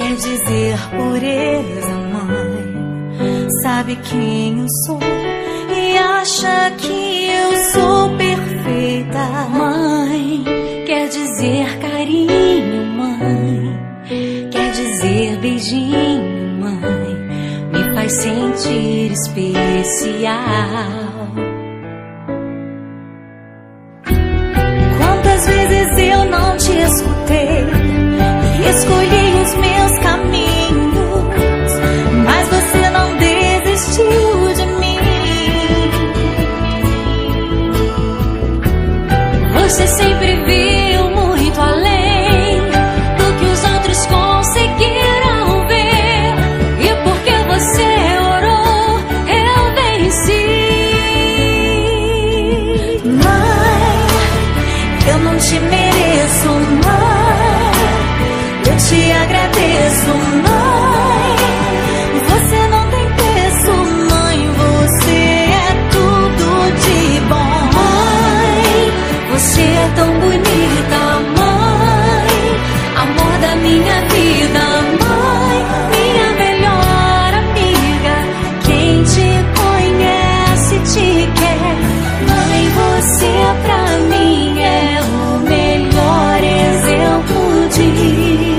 quer dizer pureza, mãe. Sabe quem eu sou e acha que eu sou perfeita, mãe. Quer dizer carinho, mãe. Quer dizer beijinho, mãe. Me faz sentir especial. Quantas vezes eu não te escutei e escolhi os meus caminhos, mas você não desistiu de mim. Você sempre viu muito além do que os outros conseguiram ver, e porque você orou, eu venci. Mãe, eu não te mereço, mãe. Eu te agradeço, mãe. Você não tem preço, mãe. Você é tudo de bom, mãe. Você é tão bonita, mãe. Amor da minha vida, mãe. Minha melhor amiga. Quem te conhece te quer, mãe. Você pra mim é o melhor exemplo de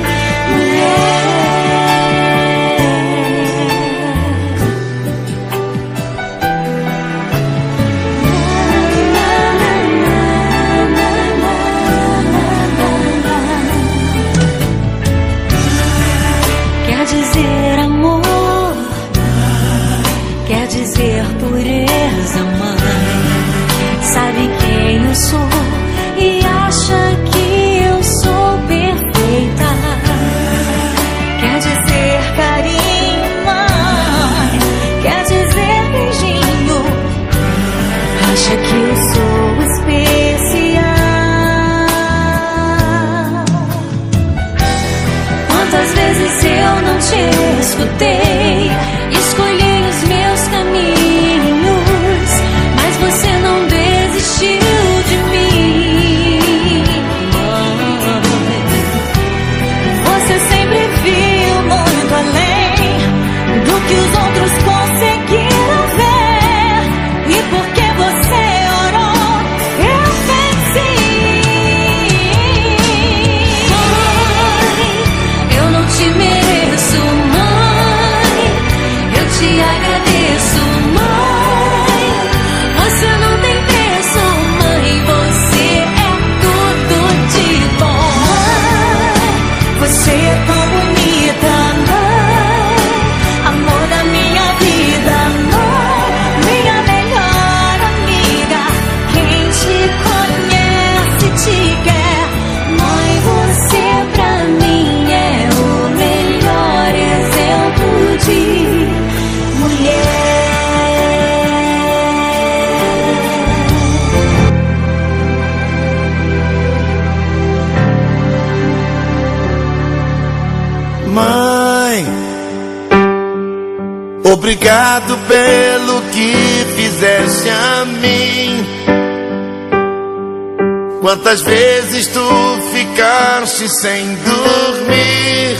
dizer amor, quer dizer pureza, mãe. Sabe quem eu sou e acha que eu sou perfeita. Quer dizer carinho, mãe. Quer dizer beijinho. Acha que eu sou especial. Quantas vezes eu não te escutei, escolhi os meus caminhos, mas você não desistiu de mim. Você sempre viu muito além do que os outros conseguiram ver, e porque você orou, eu venci. Mãe, eu não te mereço, mãe. Eu te agradeço, mãe. Você não tem preço, mãe. Você é tudo de bom, mãe. Você é tão bonita, mãe. Amor da minha vida, mãe. Minha melhor amiga. Quem te conhece te quer, mãe. Você pra mim é o melhor exemplo de mulher. Mãe, obrigado pelo que fizeste a mim. Quantas vezes tu ficaste sem dormir,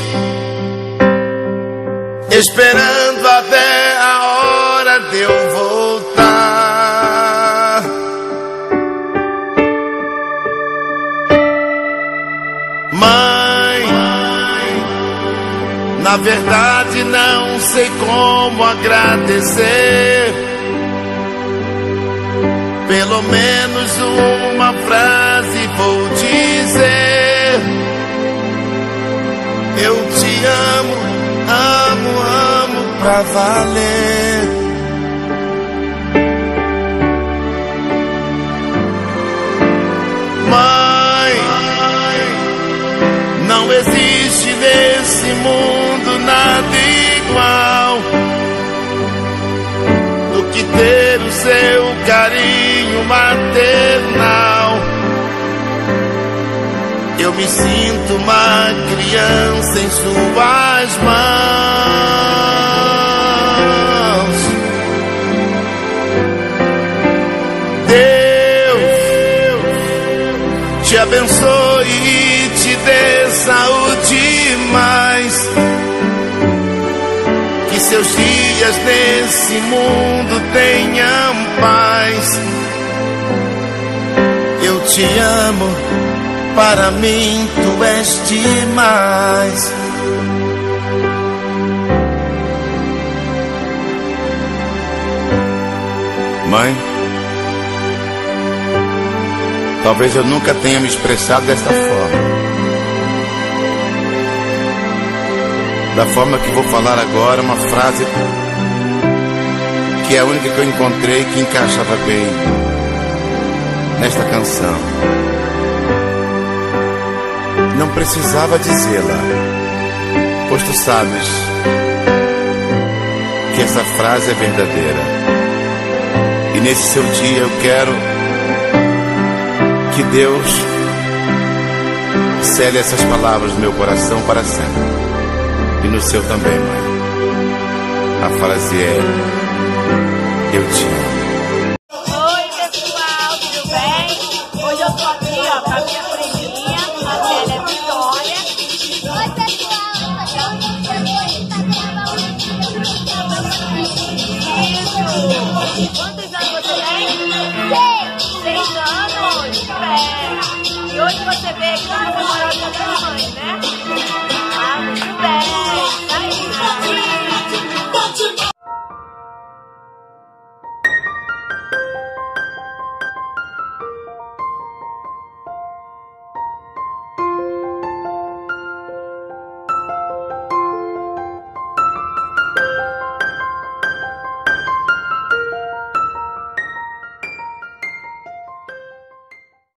esperando até a hora de eu voltar. Mãe, na verdade não sei como agradecer. Pelo menos uma frase vou dizer: eu te amo, amo, amo pra valer. Mãe, não existe nesse mundo nada igual do que ter o seu carinho maternal. Eu me sinto uma criança em suas mãos. Deus te abençoe e te dê saúde mais. dias nesse mundo tenham paz. Eu te amo, para mim tu és demais. Mãe, talvez eu nunca tenha me expressado desta forma. Da forma que vou falar agora, uma frase que é a única que eu encontrei que encaixava bem nesta canção. Não precisava dizê-la, pois tu sabes que essa frase é verdadeira. E nesse seu dia eu quero que Deus cele essas palavras no meu coração para sempre. E no seu também, mãe. A frase é: eu te amo. Oi, pessoal, tudo bem? Hoje eu tô aqui, ó, com a minha primeirinha, a Célia Vitória. Oi, pessoal, quantos anos você tem? 6 anos? É. E hoje você veio aqui na comemoração das mães, né?